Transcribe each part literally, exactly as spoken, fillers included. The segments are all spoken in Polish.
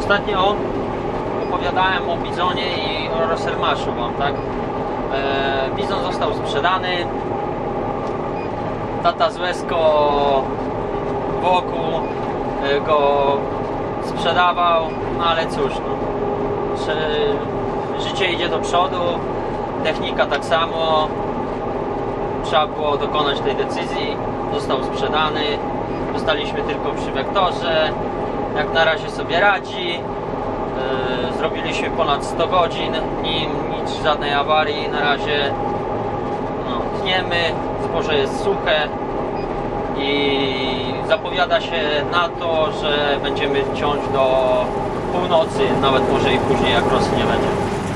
Ostatnio opowiadałem o bizonie i o Rosselmaszu wam, tak? E, bizon został sprzedany. Tata z łezką wokół go sprzedawał, no ale cóż, no, życie idzie do przodu, technika tak samo. Trzeba było dokonać tej decyzji. Został sprzedany. Zostaliśmy tylko przy Wektorze. Jak na razie sobie radzi. Yy, zrobiliśmy ponad sto godzin nim, nic, żadnej awarii. Na razie no, tniemy, zboże jest suche i zapowiada się na to, że będziemy ciąć do północy, nawet może i później, jak rosy nie będzie.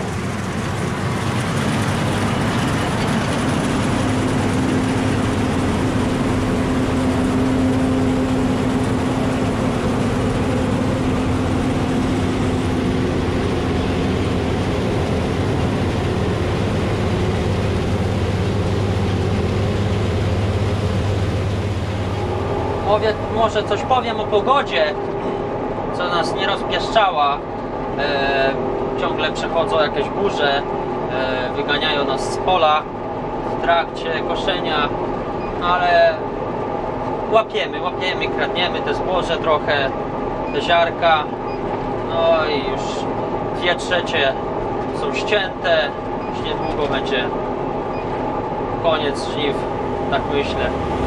Może coś powiem o pogodzie, co nas nie rozpieszczała. E, ciągle przechodzą jakieś burze, e, wyganiają nas z pola w trakcie koszenia, ale łapiemy, łapiemy, kradniemy te zboże trochę, te ziarka, no i już dwie trzecie są ścięte, już niedługo będzie koniec żniw, tak myślę.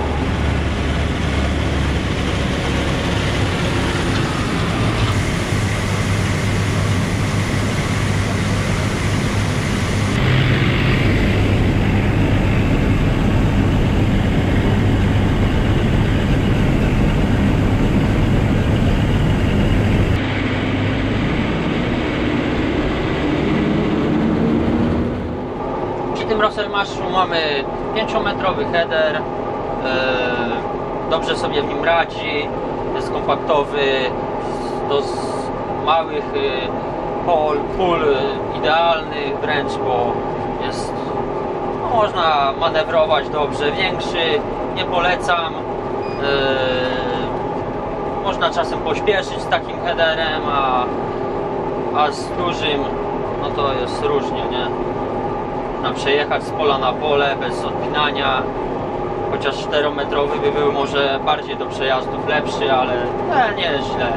W tym Rosselmaszu mamy pięciometrowy header, dobrze sobie w nim radzi, jest kompaktowy, do małych pól, pól idealnych wręcz, bo jest, no, można manewrować dobrze. Większy nie polecam, można czasem pośpieszyć z takim headerem, a, a z dużym no to jest różnie, nie? Przejechać z pola na pole bez odpinania, chociaż czterometrowy by był może bardziej do przejazdów lepszy, ale nie, nie jest źle.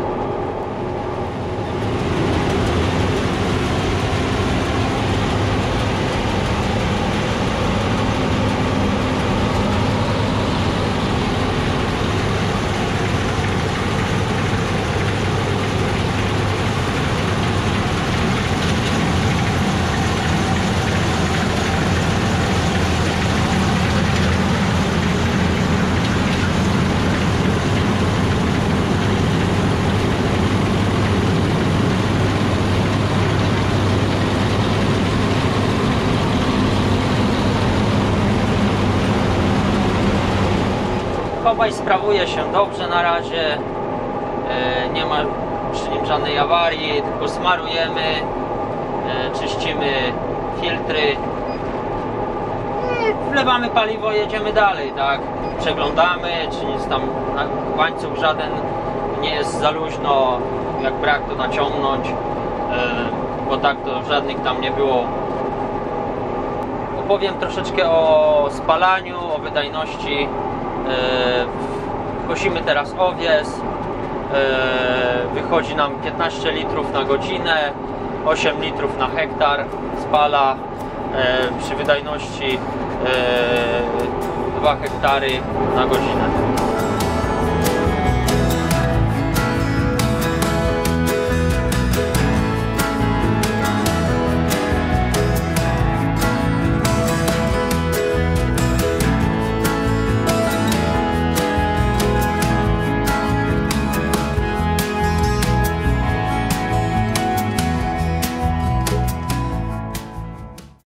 Kombajn sprawuje się dobrze na razie, nie ma przy nim żadnej awarii, tylko smarujemy, czyścimy filtry i wlewamy paliwo, jedziemy dalej, tak? Przeglądamy, czy nic tam, łańcuch żaden nie jest za luźno, jak brak to naciągnąć, bo tak to żadnych tam nie było. Opowiem troszeczkę o spalaniu, o wydajności. Kosimy teraz owies, wychodzi nam piętnaście litrów na godzinę, osiem litrów na hektar spala przy wydajności dwa hektary na godzinę.